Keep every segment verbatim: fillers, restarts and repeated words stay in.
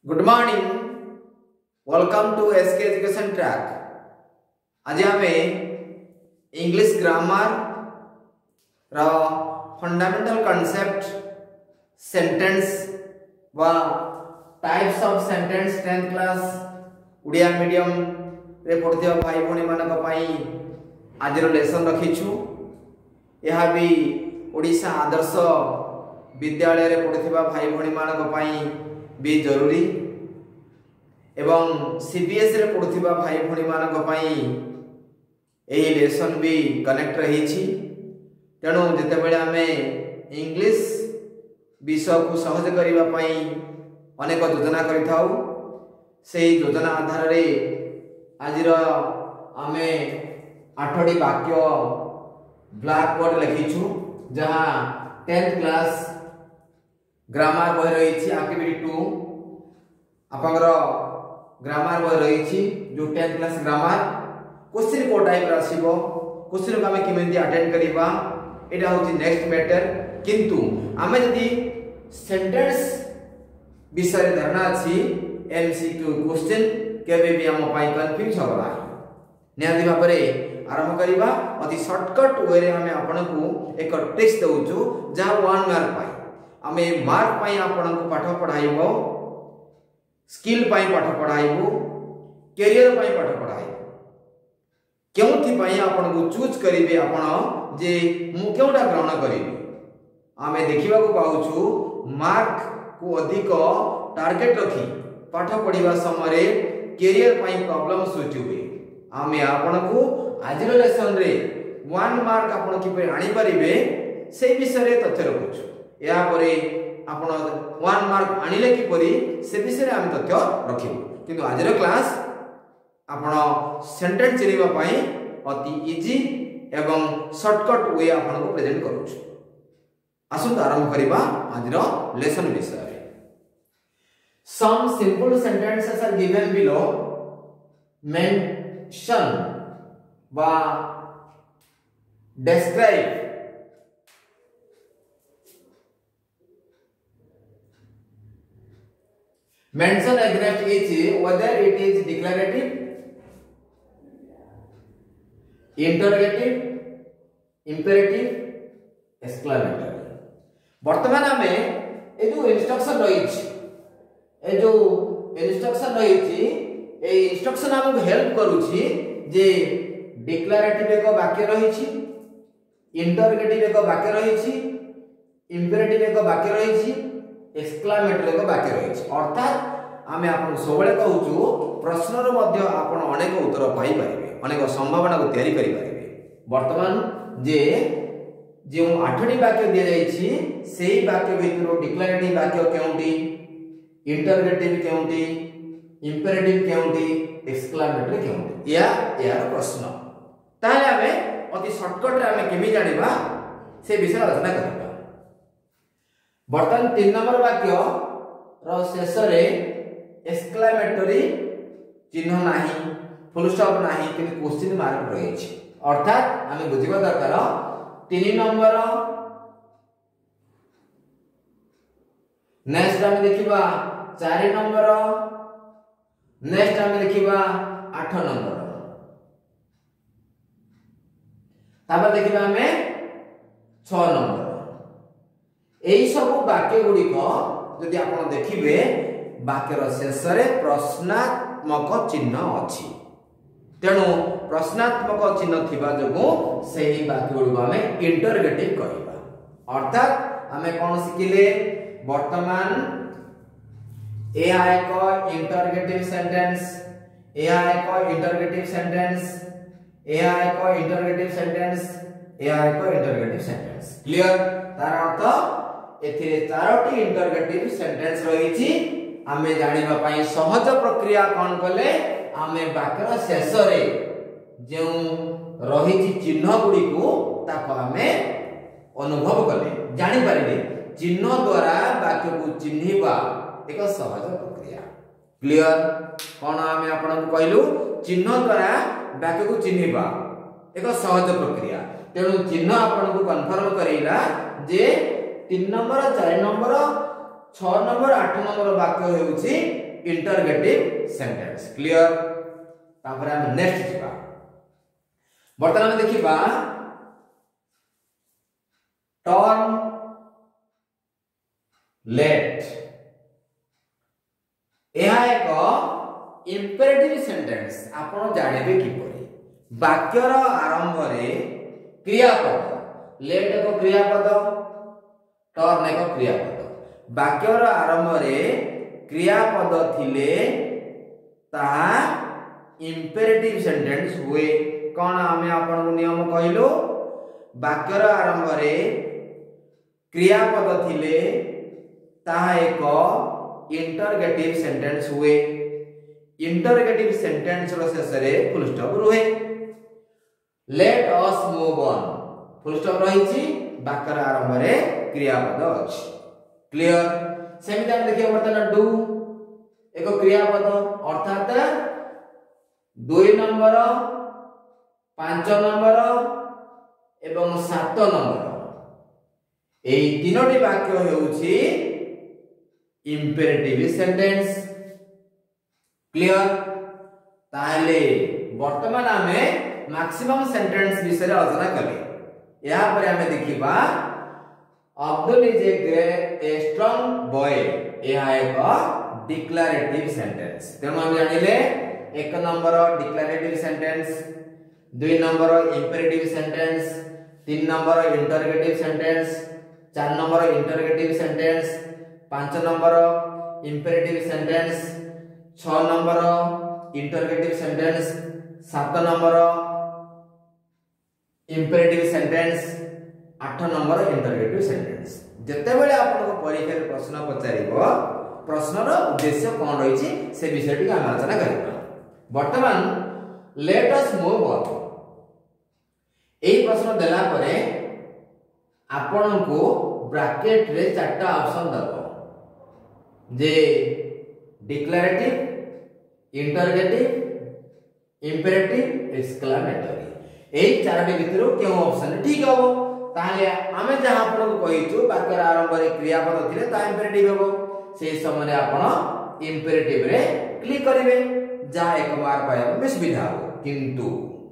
Good morning, welcome to S K education track. आज आम English grammar रा fundamental concept sentence व types of sentence tenth class Odia medium रे पढ़ुवा भाई भौणी मानक पई आज लेसन रखीछु। यह भी ओडिशा आदर्श विद्यालय रे पढ़ुवा भाई भौणी मानक पई भी जरूरी एवं सीबीएस रे पढ़ुवा भाई भौणी मानक पई एही लेसन भी कनेक्ट रही छी। तेणु जेते बेले आमे इंग्लिश विषय को सहज करिवा पई अनेक योजना करिथाउ। सेही योजना आधार रे आजिर आमे आठटी वाक्य ब्लैक बोर्ड लिखिछु, जहां टेंथ क्लास ग्रामर बही रही एक्टिविटी टू आपंकर ग्रामर बही रही जो टेंथ क्लास ग्रामर क्वेश्चन को टाइप आसीबो, क्वेश्चन को आमे केमिति अटेंड करिबा एटा होची नेक्स्ट मैटर। किंतु आमे जदी सेंटेंस विषय धारणा अछि एमसीक्यू क्वेश्चन केबे भी हम पाई कंफ्यूज होबा नियादी भाबरे आरंभ करिबा। अति शॉर्टकट वे रे हमें आपन को एक टेक्स्ट दउछु जहां वन मार्क पाई आमे मार्क पाई आपन को पाठ पढाइबो, स्किल पाई पाठ पढाइबो, कैरियर पाई पाठ पढाइबो। केउथि पाई आपन को चूज करिवे आपन जे मु केउटा ग्रहण करिवे। आमे देखिबा को पाउछु मार्क को अधिक टार्गेट रखी पाठ पढिबा समय रे कैरियर पाई प्रॉब्लम सृष्टि हुए। आमे आपन को आजिर लेसन रे वन मार्क आपन कि आनी परिबे से विषय रे तथ्य रखुछु। या परे आपण वन मार्क आनिले कि परी से विषय रे हम तथ्य रखिबो। किंतु आजिर क्लास आपण सेंटेंस चिनिबा पई अति इजी एवं शॉर्टकट वे आपन को प्रेजेंट करूछु। आसु आरंभ करिबा आजिर लेसन विषय रे। Some simple sentences are given below. Mention वा describe mention against each whether it is declarative, interrogative, imperative, exclamatory। वर्तमान आमे ए जो इंस्ट्रक्शन रही ए जो इंस्ट्रक्शन रही ए इंस्ट्रक्शन हमको हेल्प करूची जे डिक्लेरेटिव एक वाक्य रही, इंटरोगेटिव एक वाक्य रही, इंपेरेटिव एक वाक्य रही, एक्सक्लामेटरी एक वाक्य रही। अर्थात आमे आपन सबले कहूछु प्रश्नर मध्य आपन अनेक उत्तर पाई परिबे, अनेक संभावना को तयारी करि परिबे। वर्तमान जे जे आठटी वाक्य दिया जाईछि सेही वाक्य भितर डिक्लेरेटिव वाक्य केउंटी, इंटरोगेटिव केउंटी, इंपेरेटिव केउंटी, एक्सक्लामेटरी केउंटी या यार प्रश्न। ताले आमे अति शॉर्टकट रे आमे केमि जानिबा से विषय आलोचना करिबा। वर्तमान तीन नंबर वाक्य रो शेष रे एक्सक्लामेटरी चिन्ह नाही, फुल स्टॉप नाही, किंतु क्वेश्चन मार्क रही छै। अर्थात आमे बुझिबा दरकार तीन नंबर नेक्स्ट आमे देखिबा चार नंबर, नेक्स्ट आमे देखिबा आठ नंबर, तापर देखिबा आमे छह नंबर। एई सब वाक्य गुडी को जदि आपण देखिबे वाक्यर शेष रे प्रश्नात्मक चिन्ह अछि। तेणु प्रश्नात्मक चिन्ह थिबा जगो सेही वाक्य गुडी को आमे इंटरोगेटिव कहिबा। अर्थात आमे कोन सिखिले वर्तमान एहा एक इंटरोगेटिव सेंटेंस, एहा एक इंटरोगेटिव सेंटेंस, एहा एक इंटरोगेटिव सेंटेंस, एहा एक इंटरोगेटिव सेंटेंस। क्लियर? तार अर्थ एथिरे चारोटी इंटरोगेटिव सेंटेंस रहिछि। आमे जानिबा पई सहज प्रक्रिया कोन कले आमे वाक्यर शेष रे जे रहिछि चिन्ह गुडी को ताको आमे अनुभव कले जानि परिले। चिन्ह द्वारा वाक्य को चिन्हिबा एक सहज प्रक्रिया। क्लियर? कोन आमे आपन को कहलु चिन्ह द्वारा वाक्य को चिन्हिबा एक सहज प्रक्रिया। तेणु चिन्ह आपन को कन्फर्म करेला जे तीन नंबर, चार नंबर, छह नंबर, आठ नंबर वाक्य हेउछि इंटरगेटिव सेंटेंस क्लियर तापर हम नेक्स्ट जिबा वर्तमान देखिबा टर्न लेट यह एक इंपेरेटिव सेंटेंस आपण जानिबे किपरि वाक्यर आरंभ रे क्रियापद लेट एक क्रियापद टर्न एक क्रियापद वाक्यर आरंभ रे क्रियापद थिले ताहा इंपेरेटिव सेंटेंस हुए कोन आमे आपण नियम कहिलो वाक्यर आरंभ रे क्रियापद थिले ताहा एक इंटरगेटिव सेंटेंस हुए इंटरगेटिव सेंटेंस रो शेष रे फुल स्टॉप रुहे let us move on full stop रहिछि वाक्यर आरंभ रे क्रियापद अछि क्लियर सेमिति हम देखियो वर्तमान डू एक क्रियापद अर्थात दुई नंबर पांच नंबर एवं सात नंबर एई तीनोटी वाक्य हेउछि इंपेरेटिव सेंटेंस क्लियर ताहले वर्तमान हमें मैक्सिमम सेंटेंस विषय रे आलोचना कले या पर हमें देखिबा Abdul is a great a strong boy यह एक डिक्लेरेटिव सेंटेंस तेणु हम जानिले एक नंबर डिक्लेरेटिव सेंटेंस दुई नंबर इंपेरेटिव सेंटेंस तीन नंबर इंटरगेटिव सेंटेंस चार नंबर इंटरगेटिव सेंटेंस पांच नंबर इंपेरेटिव सेंटेंस छह नंबर इंटरगेटिव सेंटेंस सात नंबर इंपेरेटिव सेंटेंस आठ नंबर इंटरगेटिव सेंटेंस जते बेले आपन परीक्षा रे प्रश्न पचारिबो प्रश्नर उद्देश्य कोन रहिछि से विषय टी हम आलोचना करिबा वर्तमान लेट अस मूव ऑन एई प्रश्न देला परे आपन को ब्रैकेट रे चारटा ऑप्शन दबो जे डिक्लेरेटिव इंटरगेटिव इंपेरेटिव एक्सक्लेमेटरी एई चारटी भितरु केउ ऑप्शन ठीक हबो ताले आमे जहा आपन को कहिछु वाक्यर आरंभ रे क्रियापद थिले ता इंपेरेटिव हबो से समय आपन इंपेरेटिव रे क्लिक करिवे जा एक मार्क पाया बे सुविधा हो किंतु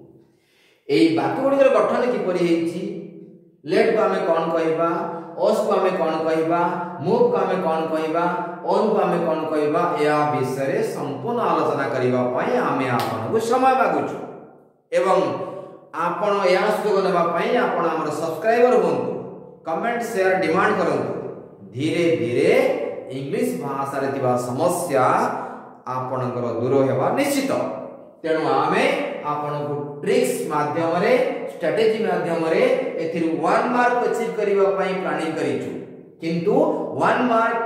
एई वाक्य गुडीर गठन किपरि हेछि लेट को हमें कोन कहिबा ओस को हमें कोन कहिबा मूव को हमें कोन कहिबा ऑन को हमें कोन कहिबा या विषय रे संपूर्ण आलोचना करिबा पई हमें आपन को समय मागुछु एवं आपण या सुयोग नेबा पई आपण हमर सब्सक्राइबर होंतु कमेंट शेयर डिमांड करंतु धीरे धीरे इंग्लिश भाषा रे तिबा समस्या आपनकर दूर हेबा निश्चित तेणु आमे आपण को ट्रिक्स माध्यम रे स्ट्रेटेजी माध्यम रे एथिरु वन मार्क अचीव करिबा पई प्लानिंग करिछु किंतु वन मार्क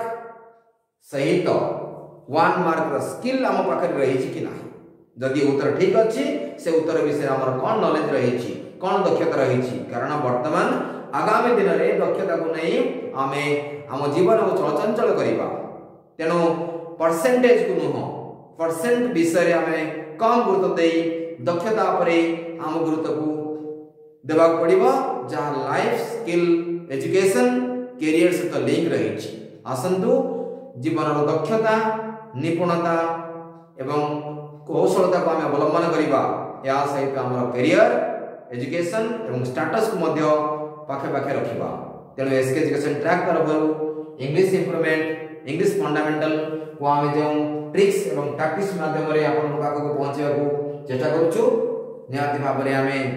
सहित वन मार्क रो स्किल हम पाखर रही छि कि नाही जदि उत्तर ठीक अछि से उत्तर विषय हमर कोन नॉलेज रही छि कोन दक्षता रही छि कारण वर्तमान आगामी दिन रे दक्षता को नै हमें हम जीवन को चलचंचल करिबा तेणु परसेंटेज को नुह परसेंट विषय रे हमें कम गुरुत्व देई दक्षता परे हम गुरुत्व को देबा पड़िबो जहा लाइफ स्किल एजुकेशन कैरियर से तो लिंक रही छि आसंतु जीवन रो दक्षता निपुणता एवं कौशलता को हमें अवलंबन करिबा या सहित हमर कैरियर एजुकेशन एवं स्टेटस को मध्य पाखे पाखे रखिबा तेणु एसके एजुकेशन ट्रैक तरफ इंग्लिश इंप्रूवमेंट इंग्लिश फंडामेंटल को हमें जो ट्रिक्स एवं प्रैक्टिस माध्यम रे आपन को पाखो पहुंचेबा को चेष्टा करूछु निहाती भाव रे हमें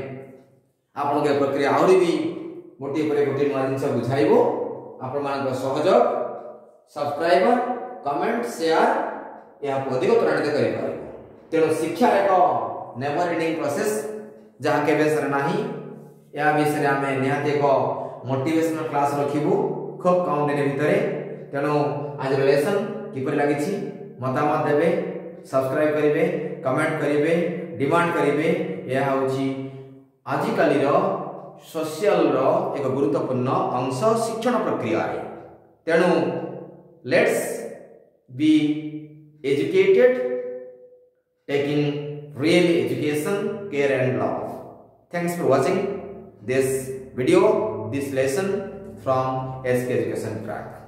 आपन के प्रक्रिया आउरी भी गोटी परे गोटी नुवा जिंस बुझाइबो आपन मान को सहयोग सब्सक्राइबर कमेंट शेयर या अधिक त्वरित करि पारे तेणु शिक्षा एक नेवर एंडिंग प्रोसेस जहाँ के बेसर नाही या विषय आमे निहाती एक मोटिवेशनल क्लास रखिबु खूब कम दिन भितरे तेणु आज लेसन किपर लागिछि मतामत देबे सब्सक्राइब करिवे कमेंट करिवे डिमांड करिवे या होछि आजि काली रो सोशल रो एक गुरुत्वपूर्ण अंश शिक्षण प्रक्रिया रे तेणु let's be educated taking real education care and love. Thanks for watching this video, this lesson from S K Education Track.